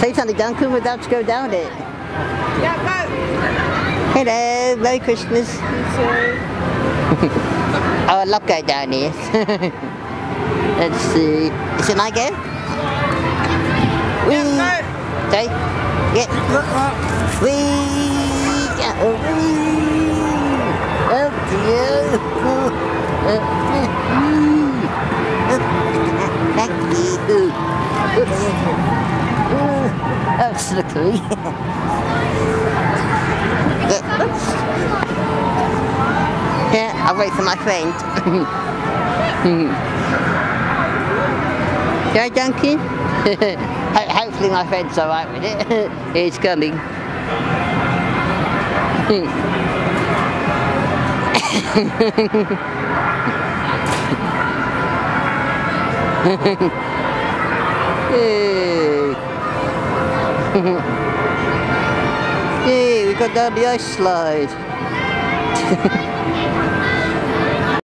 Say something, Duncan. We're about to go down it. Yeah, go. Hello, Merry Christmas. Oh, I love going down here. Let's see. Is it my go? Whee! Yeah, go. Sorry? Yeah. Whee! Oh dear. Thank you. Oh, slippery. Yeah, I'll wait for my friend. Yeah, Duncan? Hopefully my friend's alright with it. He's coming. Hey, we got down the ice slide.